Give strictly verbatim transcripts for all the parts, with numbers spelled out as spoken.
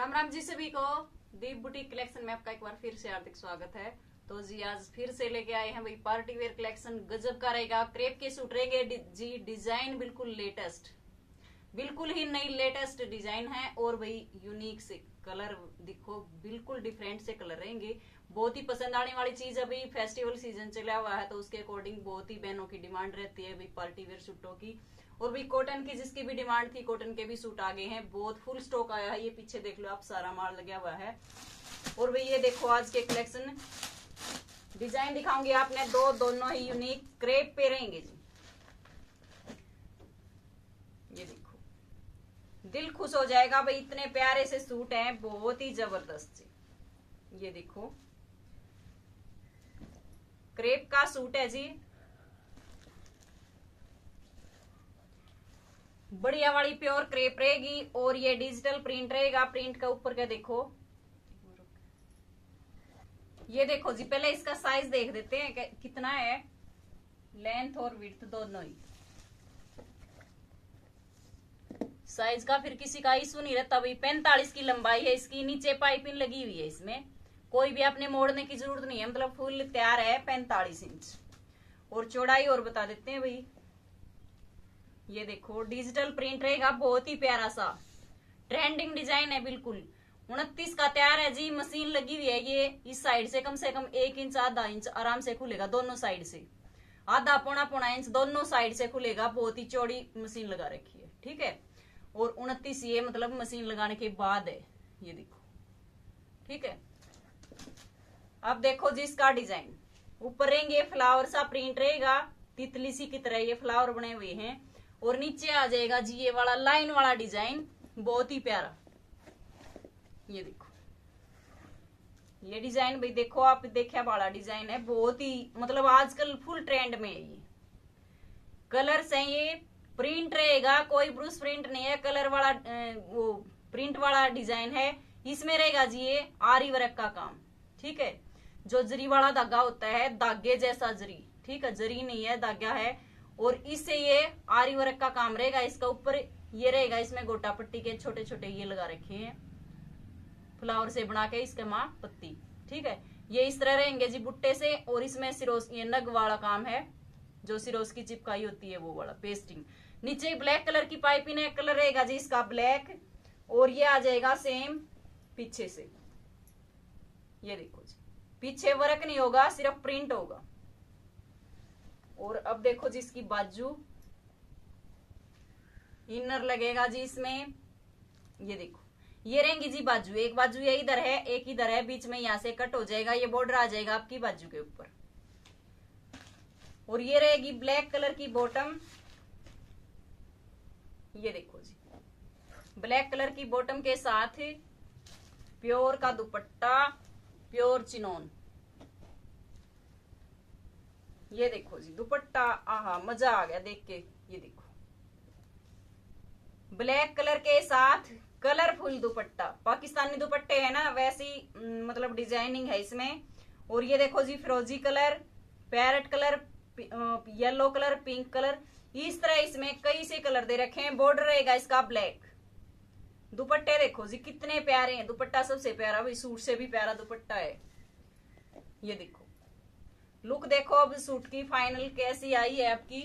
राम राम जी सभी को। दीप boutique collection में आपका एक बार फिर से हार्दिक स्वागत है। तो जी आज फिर से लेके आए हैं भाई पार्टी वेयर कलेक्शन। गजब का रहेगा, क्रेप के सूट रहेंगे जी। डिजाइन बिल्कुल लेटेस्ट, बिल्कुल ही नई लेटेस्ट डिजाइन है और भाई यूनिक से कलर दिखो, बिल्कुल डिफरेंट से कलर रहेंगे। बहुत ही पसंद आने वाली चीज। अभी फेस्टिवल सीजन चला हुआ है तो उसके अकॉर्डिंग बहुत ही बहनों की डिमांड रहती है भाई पार्टी वेयर सूटों की। और भी कॉटन की जिसकी भी डिमांड थी, कॉटन के भी सूट आ गए हैं। बहुत फुल स्टॉक आया है। ये पीछे देख लो आप, सारा माल लगा हुआ है। और भाई ये देखो आज के कलेक्शन डिजाइन दिखाऊंगी आपने दो, दोनों ही यूनिक क्रेप पे रहेंगे जी। ये देखो, दिल खुश हो जाएगा भाई, इतने प्यारे से सूट हैं, बहुत ही जबरदस्त जी। ये देखो क्रेप का सूट है जी, बढ़िया वाली प्योर क्रेप रहेगी और ये डिजिटल प्रिंट रहेगा। प्रिंट का ऊपर का देखो, ये देखो जी। पहले इसका साइज देख देते हैं कि कितना है, लेंथ और विड्थ दोनों ही। साइज का फिर किसी का इशू नहीं रहता भाई। पैंतालीस की लंबाई है इसकी, नीचे पाइपिंग लगी हुई है, इसमें कोई भी आपने मोड़ने की जरूरत नहीं है, मतलब फुल तैयार है। पैंतालीस इंच और चौड़ाई और बता देते हैं भाई। ये देखो डिजिटल प्रिंट रहेगा, बहुत ही प्यारा सा ट्रेंडिंग डिजाइन है। बिल्कुल उनतीस का तैयार है जी, मशीन लगी हुई है। ये इस साइड से कम से कम एक इंच आधा इंच आराम से खुलेगा, दोनों साइड से आधा पौना पौना इंच दोनों साइड से खुलेगा। बहुत ही चौड़ी मशीन लगा रखी है, ठीक है। और उनतीस ये मतलब मशीन लगाने के बाद है, ये देखो, ठीक है। अब देखो जी इसका डिजाइन, ऊपर रहेंगे फ्लावर सा प्रिंट रहेगा, तितली सी की तरह ये फ्लावर बने हुए हैं। और नीचे आ जाएगा जी ये वाला लाइन वाला डिजाइन, बहुत ही प्यारा। ये देखो ये डिजाइन भाई देखो आप, देखा वाला डिजाइन है, बहुत ही मतलब आजकल फुल ट्रेंड में है। ये कलर्स हैं, ये प्रिंट रहेगा, कोई ब्रूस प्रिंट नहीं है, कलर वाला वो प्रिंट वाला डिजाइन है। इसमें रहेगा जी ये आरी वर्क का काम, ठीक है। जो जरी वाला धागा होता है, धागे जैसा जरी, ठीक है, जरी नहीं है धागा है। और इससे ये आरी वर्क का काम रहेगा। इसका ऊपर ये रहेगा, इसमें गोटा पट्टी के छोटे छोटे ये लगा रखे हैं, फ्लावर से बना के इसके माँ पत्ती, ठीक है। ये इस तरह रहेंगे जी बुट्टे से। और इसमें सिरोस ये नग वाला काम है, जो सिरोस की चिपकाई होती है वो वाला पेस्टिंग। नीचे ब्लैक कलर की पाइपिंग है, कलर रहेगा जी इसका ब्लैक। और ये आ जाएगा सेम पीछे से। ये देखो जी, पीछे वर्क नहीं होगा, सिर्फ प्रिंट होगा। और अब देखो जी इसकी बाजू, इनर लगेगा जी इसमें। ये देखो ये रहेंगी जी बाजू, एक बाजू ये इधर है, एक इधर है, बीच में यहां से कट हो जाएगा, ये बॉर्डर आ जाएगा आपकी बाजू के ऊपर। और ये रहेगी ब्लैक कलर की बॉटम। ये देखो जी ब्लैक कलर की बॉटम के साथ प्योर का दुपट्टा, प्योर चिनोन। ये देखो जी दुपट्टा, आहा मजा आ गया देख के। ये देखो ब्लैक कलर के साथ कलरफुल दुपट्टा, पाकिस्तानी दुपट्टे है ना वैसी मतलब डिजाइनिंग है इसमें। और ये देखो जी फिरोजी colour, parrot colour, yellow colour, pink colour, इस तरह इसमें कई से कलर दे रखे हैं। बॉर्डर रहेगा इसका ब्लैक। दुपट्टे देखो जी कितने प्यारे हैं, दुपट्टा सबसे प्यारा भाई, सूट से भी प्यारा दुपट्टा है। ये देखो लुक देखो अब सूट की फाइनल कैसी आई है आपकी।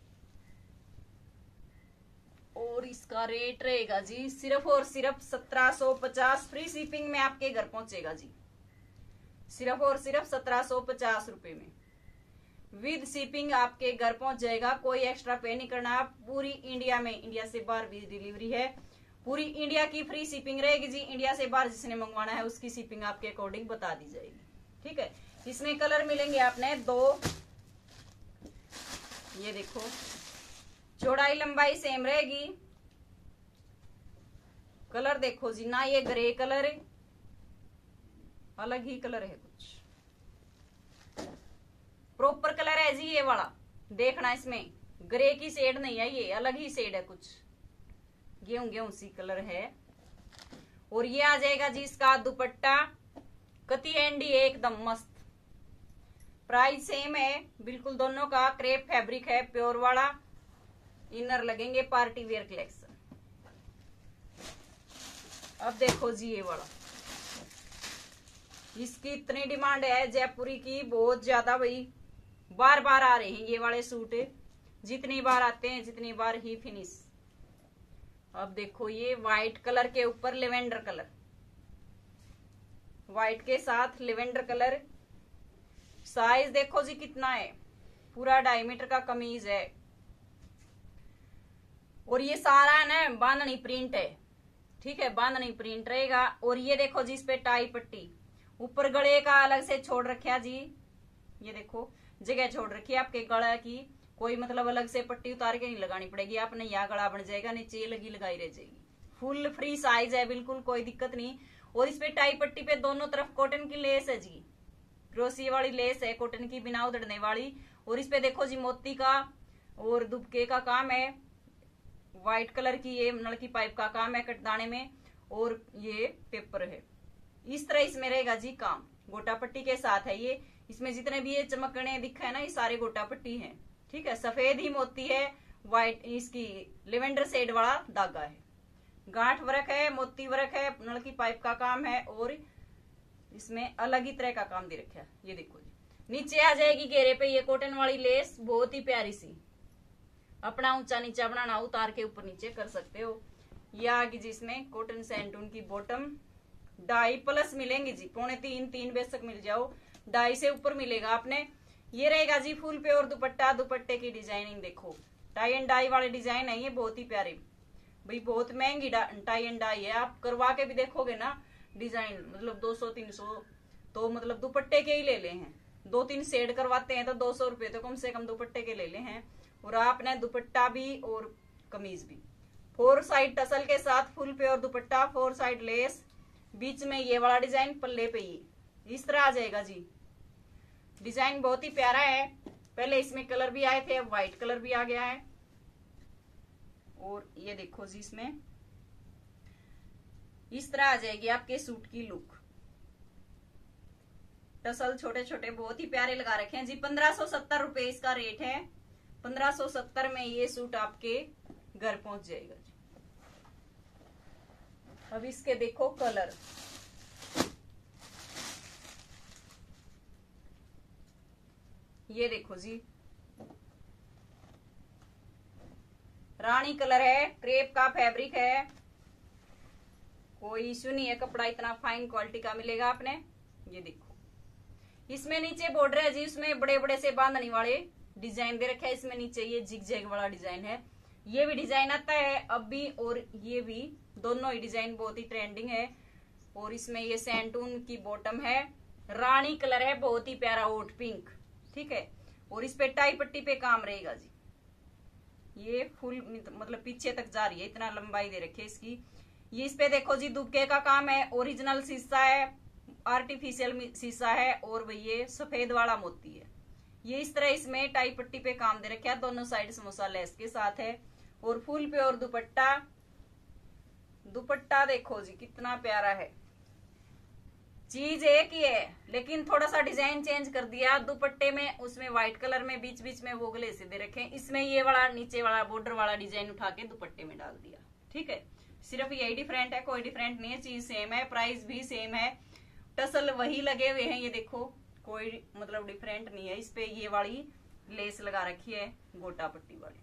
और इसका रेट रहेगा जी सिर्फ और सिर्फ सत्रह सौ पचास, फ्री शिपिंग में आपके घर पहुंचेगा जी। सिर्फ और सिर्फ सत्रह सौ पचास रुपए में विद शिपिंग आपके घर पहुंच जाएगा। कोई एक्स्ट्रा पे नहीं करना। पूरी इंडिया में, इंडिया से बाहर भी डिलीवरी है, पूरी इंडिया की फ्री शिपिंग रहेगी जी। इंडिया से बाहर जिसने मंगवाना है उसकी शिपिंग आपके अकॉर्डिंग बता दी जाएगी, ठीक है। इसमें कलर मिलेंगे आपने दो। ये देखो चौड़ाई लंबाई सेम रहेगी। कलर देखो जी ना, ये ग्रे कलर है, अलग ही कलर है, कुछ प्रॉपर कलर है जी ये वाला। देखना इसमें ग्रे की शेड नहीं है, ये अलग ही शेड है, कुछ गेहूं गेहूं सी कलर है। और ये आ जाएगा जी इसका दुपट्टा, कति एंडी एकदम मस्त। प्राइस सेम है बिल्कुल दोनों का, क्रेप फैब्रिक है प्योर वाला। इनर लगेंगे पार्टी वेयर कलेक्शन। अब देखो जी ये वाला, इसकी इतनी डिमांड है जयपुरी की, बहुत ज्यादा भाई, बार बार आ रहे हैं ये वाले सूट, जितनी बार आते हैं जितनी बार ही फिनिश। अब देखो ये व्हाइट कलर के ऊपर लेवेंडर कलर, व्हाइट के साथ लेवेंडर कलर। साइज देखो जी कितना है, पूरा डायमीटर का कमीज है, और ये सारा ना बांधनी प्रिंट है, ठीक है, बांधनी प्रिंट रहेगा। और ये देखो जी इस पे टाई पट्टी, ऊपर गले का अलग से छोड़ रखा जी, ये देखो जगह छोड़ रखी है आपके गला की, कोई मतलब अलग से पट्टी उतार के नहीं लगानी पड़ेगी, आपने यहाँ गला बन जाएगा, नीचे लगी लगाई रह जाएगी। फुल फ्री साइज है, बिल्कुल कोई दिक्कत नहीं। और इस पे टाई पट्टी पे दोनों तरफ कॉटन की लेस है जी, क्रोशिया वाली लेस है, कॉटन की बिना उधड़ने वाली। और इस पे देखो जी मोती का और दुबके का काम है, व्हाइट कलर की ये नल की पाइप का काम है कटदाने में, और ये पेपर है। इस तरह इसमें रहेगा जी काम, गोटा पट्टी के साथ है ये। इसमें जितने भी ये चमकने दिखा है ना, ये सारे गोटा पट्टी है, ठीक है। सफेद ही मोती है, व्हाइट इसकी लेवेंडर शेड वाला धागा है, गांठ वर्क है, मोती वर्क है, नल की पाइप का काम है, और इसमें अलग ही तरह का काम दे रखा है। ये देखो जी नीचे आ जाएगी घेरे पे ये कॉटन वाली लेस, बहुत ही प्यारी सी, अपना ऊंचा नीचा बनाना उतार के ऊपर नीचे कर सकते हो। ये आ गई जी इसमें कॉटन सैंटून की बॉटम, ढाई प्लस मिलेंगी जी, पौने तीन तीन बेशक मिल जाओ, ढाई से ऊपर मिलेगा आपने। ये रहेगा जी फुल पे और दुपट्टा, दुपट्टे की डिजाइनिंग देखो, टाई एंड डाई वाले डिजाइन है ये, बहुत ही प्यारे भाई, बहुत महंगी टाई एंड डाई है। आप करवा के भी देखोगे ना डिजाइन, मतलब दो सौ तीन सौ तो मतलब दुपट्टे के ही ले ले हैं, दो तीन शेड करवाते हैं तो दो सौ रुपए तो कम से कम दुपट्टे के ले ले हैं। और आपने दुपट्टा भी और कमीज भी, फोर साइड टसल के साथ फुल पे और दुपट्टा, फोर साइड लेस, बीच में ये वाला डिजाइन, पल्ले पे ये इस तरह आ जाएगा जी। डिजाइन बहुत ही प्यारा है, पहले इसमें कलर भी आए थे, अब व्हाइट कलर भी आ गया है। और ये देखो जी इसमें इस तरह आ जाएगी आपके सूट की लुक, टसल छोटे छोटे बहुत ही प्यारे लगा रखे हैं जी। पंद्रह सौ सत्तर रुपए इसका रेट है, पंद्रह सौ सत्तर में ये सूट आपके घर पहुंच जाएगा जी। अब इसके देखो कलर, ये देखो जी रानी कलर है, क्रेप का फैब्रिक है, कोई इश्यू नहीं है, कपड़ा इतना फाइन क्वालिटी का मिलेगा आपने। ये देखो इसमें नीचे बॉर्डर है जी, उसमें बड़े बड़े से बांधने वाले डिजाइन दे रखे है, इसमें नीचे ये जिग जैग वाला डिजाइन है, ये भी डिजाइन आता है अब भी, और ये भी, दोनों ही डिजाइन बहुत ही ट्रेंडिंग है। और इसमें ये सैंटून की बॉटम है, रानी कलर है, बहुत ही प्यारा ओट पिंक, ठीक है। और इस पे टाई पट्टी पे काम रहेगा जी, ये फुल मतलब पीछे तक जा रही है, इतना लंबाई दे रखी है इसकी। ये इस पे देखो जी दुबके का काम है, ओरिजिनल शीशा है, आर्टिफिशियल शीशा है, और वही ये सफेद वाला मोती है। ये इस तरह इसमें टाई पट्टी पे काम दे रखा है, दोनों साइड समोसा लेस के साथ है। और फुल पे और दुपट्टा, दुपट्टा देखो जी कितना प्यारा है, चीज एक ही है लेकिन थोड़ा सा डिजाइन चेंज कर दिया दुपट्टे में, उसमें व्हाइट कलर में बीच बीच में वो गले से दे रखे, इसमें ये वाला नीचे वाला बॉर्डर वाला डिजाइन उठा के दुपट्टे में डाल दिया, ठीक है। सिर्फ यही डिफरेंट है, कोई डिफरेंट नहीं है, चीज सेम है, प्राइस भी सेम है, टसल वही लगे हुए हैं, ये देखो कोई मतलब डिफरेंट नहीं है। इस पे ये वाली लेस लगा रखी है गोटा पट्टी वाली,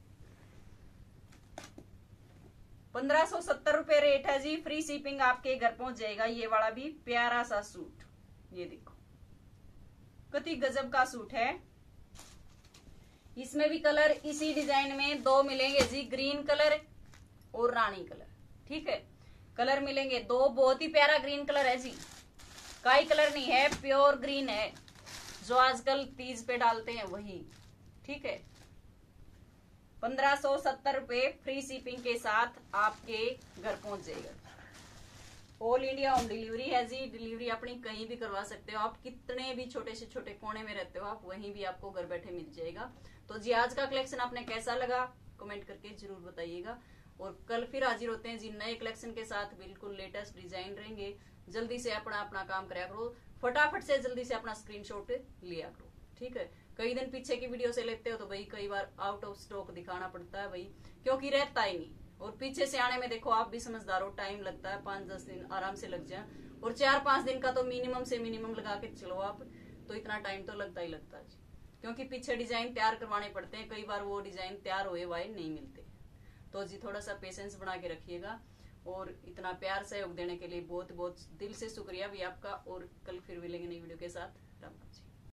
पंद्रह सौ सत्तर रुपए रेट है जी, फ्री शिपिंग आपके घर पहुंच जाएगा। ये वाला भी प्यारा सा सूट, ये देखो कति गजब का सूट है। इसमें भी कलर इसी डिजाइन में दो मिलेंगे जी, ग्रीन कलर और रानी कलर, ठीक है, कलर मिलेंगे दो, बहुत ही प्यारा ग्रीन कलर है जी, काई कलर नहीं है, प्योर ग्रीन है, जो आजकल तीज पे डालते हैं वही, ठीक है। पंद्रह सौ सत्तर रुपए फ्री शिपिंग के साथ आपके घर पहुंच जाएगा। ऑल इंडिया होम डिलीवरी है जी, डिलीवरी अपनी कहीं भी करवा सकते हो आप, कितने भी छोटे से छोटे कोने में रहते हो आप, वहीं भी आपको घर बैठे मिल जाएगा। तो जी आज का कलेक्शन आपने कैसा लगा कमेंट करके जरूर बताइएगा, और कल फिर हाजिर होते हैं जी नए कलेक्शन के साथ, बिल्कुल लेटेस्ट डिजाइन रहेंगे। जल्दी से अपना अपना काम कराया करो, फटाफट से जल्दी से अपना स्क्रीनशॉट लिया करो, ठीक है। कई दिन पीछे की वीडियो से लेते हो तो भाई कई बार आउट ऑफ स्टॉक दिखाना पड़ता है भाई, क्योंकि रहता ही नहीं, और पीछे से आने में देखो आप भी समझदार हो, टाइम लगता है, पांच दस दिन आराम से लग जाए, और चार पांच दिन का तो मिनिमम से मिनिमम लगा के चलो आप, तो इतना टाइम तो लगता ही लगता है, क्योंकि पीछे डिजाइन तैयार करवाने पड़ते हैं, कई बार वो डिजाइन तैयार हुए हुए नहीं मिलते। तो जी थोड़ा सा पेशेंस बना के रखिएगा, और इतना प्यार सहयोग देने के लिए बहुत बहुत दिल से शुक्रिया भी आपका। और कल फिर मिलेंगे नई वीडियो के साथ। राम राम।